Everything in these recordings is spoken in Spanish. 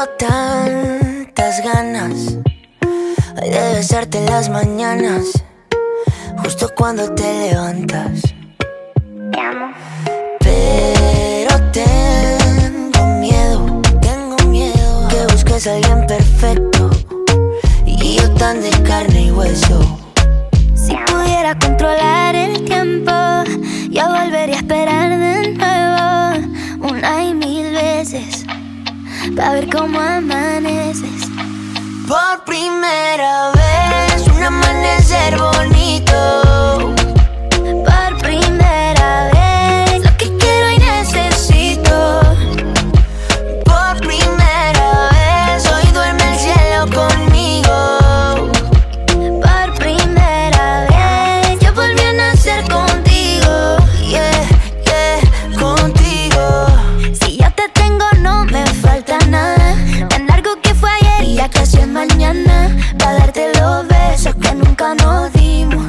tantas ganas de besarte en las mañanas, justo cuando te levantas. Te amo. Pero tengo miedo que busques a alguien perfecto y yo tan de carne y hueso. Si pudiera controlar el tiempo, yo volvería a esperar de nuevo, una y mil veces, para ver cómo amaneces. Por primera vez, un amanecer bonito. Por primera vez, lo que quiero y necesito. Por primera vez, hoy duerme el cielo conmigo. Por primera vez, yo volví a nacer contigo. Yeah, yeah, contigo. Si yo te tengo no me falta nada. Tan largo que fue ayer y ya casi es mañana, para darte los besos que nunca nos dimos.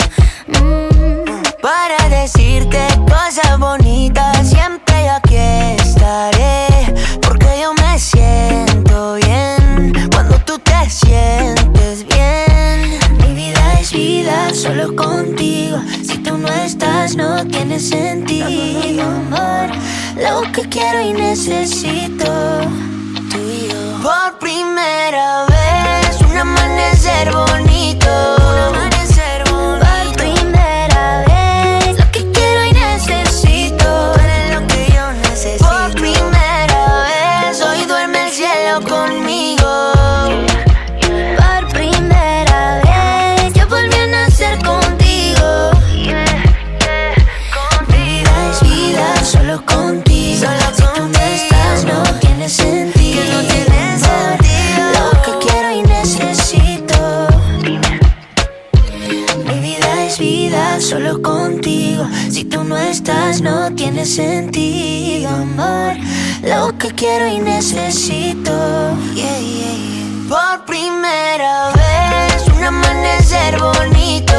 Para decirte cosas bonitas, siempre yo aquí estaré, porque yo me siento bien cuando tú te sientes bien. Mi vida es vida solo contigo. Si tú no estás no tiene sentido, amor. Lo que quiero y necesito, tú y yo. Por primera vez, un amanecer bonito. Por primera vez, lo que quiero y necesito. Tú eres lo que yo necesito. Por primera vez, hoy duerme el cielo conmigo. Por primera vez, yo volví a nacer contigo. Mi vida es vida solo contigo. Si tú no estás no tiene sentido, Que no tiene sentido. lo que quiero y necesito. Mi vida es vida solo contigo. Si tú no estás no tiene sentido, amor. Lo que quiero y necesito. Yeah, yeah, yeah. Por primera vez, un amanecer bonito.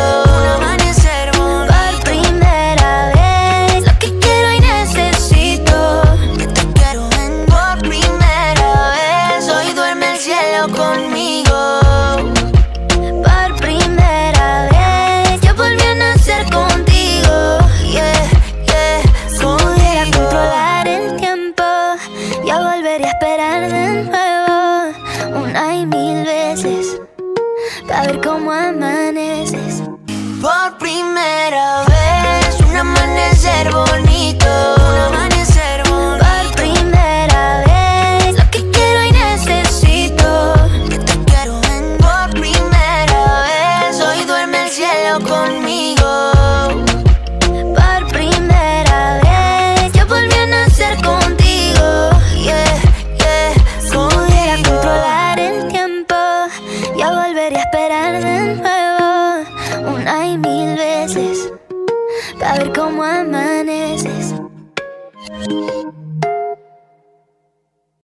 Por primera vez, lo que quiero y necesito. Que te quiero en. Por primera vez, hoy duerme el cielo conmigo. Por primera vez, yo volví a nacer contigo. Yeah, yeah, Si pudiera controlar el tiempo, yo volvería a esperar de nuevo, una y mil veces, para ver cómo amaneces. Por primera vez, un amanecer bonito. Por primera vez, lo que quiero y necesito. Que te quiero en. Por primera vez, hoy duerme el cielo conmigo. Por primera vez, yo volví a nacer contigo. Yeah, yeah, Si pudiera controlar el tiempo, yo volvería a esperar de nuevo, una y mil veces, para ver cómo amaneces.